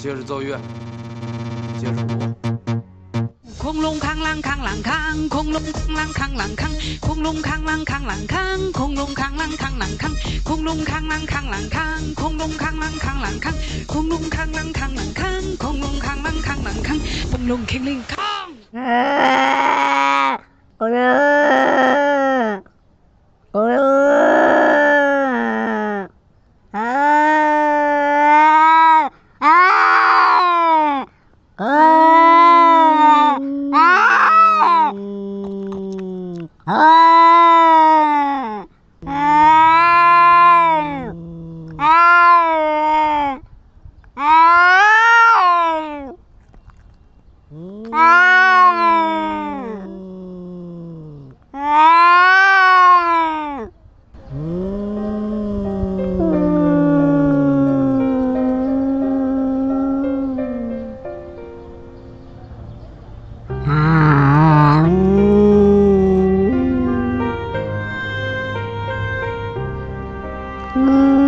接着奏乐，接着舞。 空隆康啷康啷康，空隆康啷康啷康，空隆康啷康啷康，空隆康啷康啷康，空隆康啷康啷康，空隆康啷康啷康，空隆康啷康啷康，空隆康啷康啷康，空隆康啷康。 Mm-hmm.